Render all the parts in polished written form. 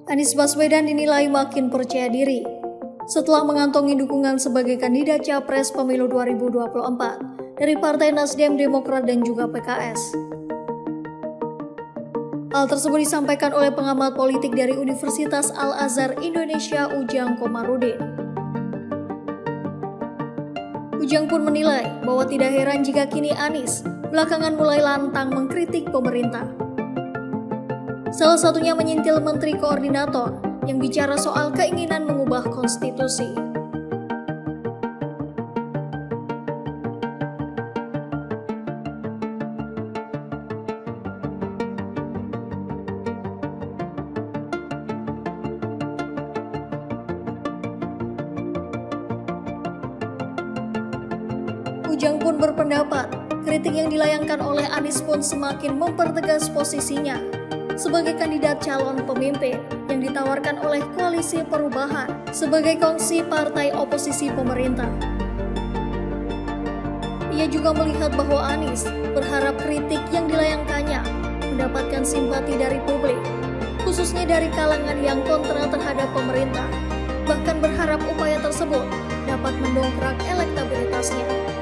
Anies Baswedan dinilai makin percaya diri setelah mengantongi dukungan sebagai kandidat Capres Pemilu 2024 dari Partai Nasdem, Demokrat, dan juga PKS. Hal tersebut disampaikan oleh pengamat politik dari Universitas Al-Azhar Indonesia, Ujang Komarudin. Ujang pun menilai bahwa tidak heran jika kini Anies belakangan mulai lantang mengkritik pemerintah. Salah satunya menyintil Menteri Koordinator yang bicara soal keinginan mengubah konstitusi. Ujang pun berpendapat, kritik yang dilayangkan oleh Anies pun semakin mempertegas posisinya sebagai kandidat calon pemimpin yang ditawarkan oleh Koalisi Perubahan sebagai kongsi partai oposisi pemerintah. Ia juga melihat bahwa Anies berharap kritik yang dilayangkannya mendapatkan simpati dari publik, khususnya dari kalangan yang kontra terhadap pemerintah, bahkan berharap upaya tersebut dapat mendongkrak elektabilitasnya.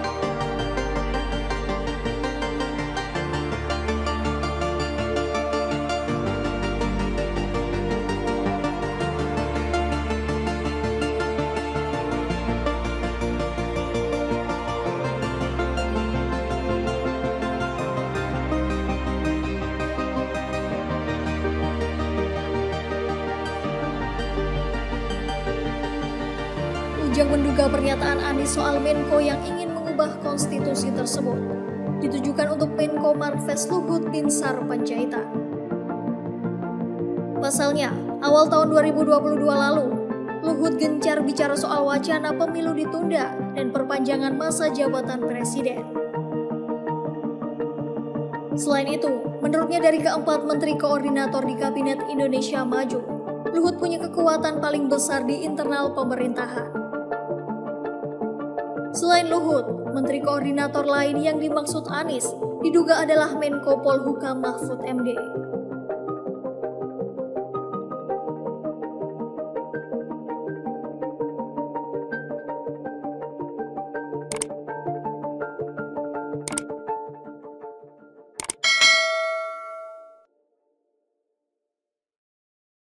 Ujang menduga pernyataan Anies soal Menko yang ingin mengubah konstitusi tersebut ditujukan untuk Menko Marves Luhut Binsar Panjaitan. Pasalnya, awal tahun 2022 lalu, Luhut gencar bicara soal wacana pemilu ditunda dan perpanjangan masa jabatan presiden. Selain itu, menurutnya dari keempat menteri koordinator di Kabinet Indonesia Maju, Luhut punya kekuatan paling besar di internal pemerintahan. Selain Luhut, menteri koordinator lain yang dimaksud Anies diduga adalah Menko Polhukam Mahfud MD.